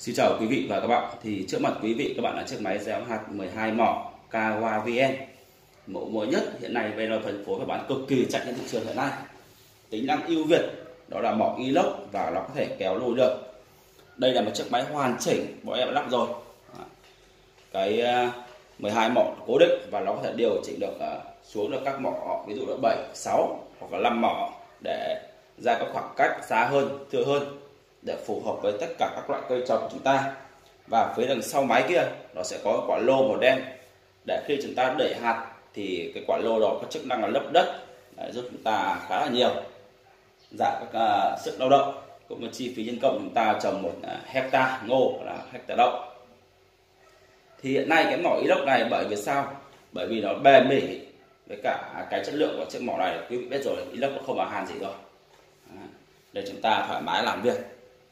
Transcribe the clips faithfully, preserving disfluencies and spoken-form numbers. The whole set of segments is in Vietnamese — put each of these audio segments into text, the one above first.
Xin chào quý vị và các bạn. Thì trước mặt quý vị các bạn là chiếc máy gieo hạt mười hai mỏ Kawa vê en, mẫu mới nhất hiện nay về nó phân phối và bán cực kỳ chạy trên thị trường hiện nay. Tính năng ưu việt đó là mỏ inox và nó có thể kéo lùi được. Đây là một chiếc máy hoàn chỉnh, bọn em đã lắp rồi. Cái mười hai mỏ cố định và nó có thể điều chỉnh được xuống được các mỏ, ví dụ là bảy, sáu hoặc là năm mỏ để ra các khoảng cách xa hơn, thưa hơn, để phù hợp với tất cả các loại cây trồng của chúng ta. Và phía đằng sau máy kia nó sẽ có quả lô màu đen, để khi chúng ta đẩy hạt thì cái quả lô đó có chức năng là lấp đất, để giúp chúng ta khá là nhiều, giảm các uh, sức lao động cũng như chi phí nhân công chúng ta trồng một uh, hecta ngô là hecta đậu. Thì hiện nay cái mỏ inox này bởi vì sao? Bởi vì nó bền bỉ, với cả cái chất lượng của chiếc mỏ này quý vị biết rồi, inox nó không vào hàn gì rồi, để chúng ta thoải mái làm việc.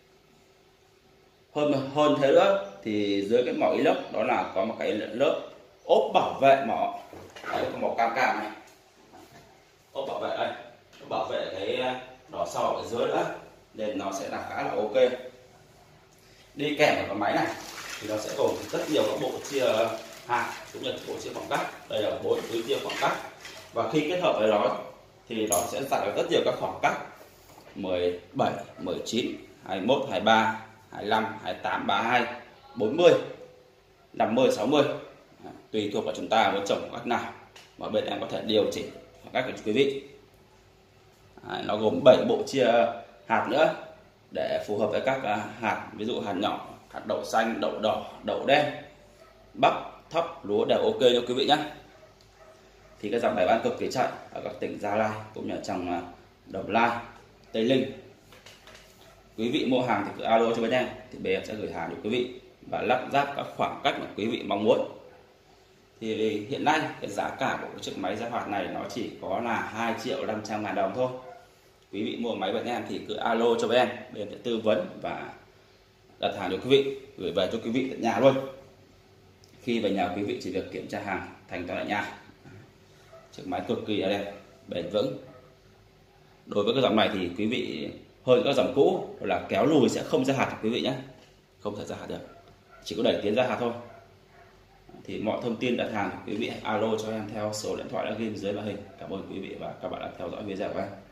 Hơn hơn thế nữa thì dưới cái mỏ inox đó là có một cái lớp ốp bảo vệ mỏ. Đấy, có màu cam cam này, ốp bảo vệ đây, nó bảo vệ cái đỏ sau ở dưới nữa, nên nó sẽ là khá là ok. Đi kèm với cái máy này thì nó sẽ gồm rất nhiều các bộ chia hạt cũng như bộ chia khoảng cách. Đây là bốn túi chia khoảng cách, và khi kết hợp với nó thì nó sẽ giảm được rất nhiều các khoảng cách mười bảy, mười chín, hai mươi mốt, hai mươi ba, hai mươi lăm, hai mươi tám, ba mươi hai, bốn mươi, năm mươi, sáu mươi, tùy thuộc vào chúng ta muốn trồng khoảng cách nào, và bên em có thể điều chỉnh khoảng cách của quý vị. À, nó gồm bảy bộ chia hạt nữa để phù hợp với các hạt, ví dụ hạt nhỏ, hạt đậu xanh, đậu đỏ, đậu đen, bắp, thóc, lúa đều ok cho quý vị nhé. Thì cái dòng này bán cực kỳ chạy ở các tỉnh Gia Lai cũng như trong Đồng Nai, Tây Ninh. Quý vị mua hàng thì cứ alo cho bên em, thì bên em sẽ gửi hàng cho quý vị và lắp ráp các khoảng cách mà quý vị mong muốn. Thì hiện nay cái giá cả của chiếc máy gieo hạt này nó chỉ có là hai triệu năm trăm ngàn đồng thôi. Quý vị mua máy bên em thì cứ alo cho bên em, bên em sẽ tư vấn và đặt hàng cho quý vị, gửi về cho quý vị tận nhà luôn. Khi về nhà quý vị chỉ việc kiểm tra hàng, thanh toán tại nhà. Chiếc máy cực kỳ đẹp, bền vững. Đối với cái dòng này thì quý vị hơn các dòng cũ là kéo lùi sẽ không ra hạt quý vị nhé, không thể ra hạt được, chỉ có đẩy tiến ra hạt thôi. Thì mọi thông tin đặt hàng quý vị alo cho em theo số điện thoại đã ghi dưới màn hình. Cảm ơn quý vị và các bạn đã theo dõi video của em.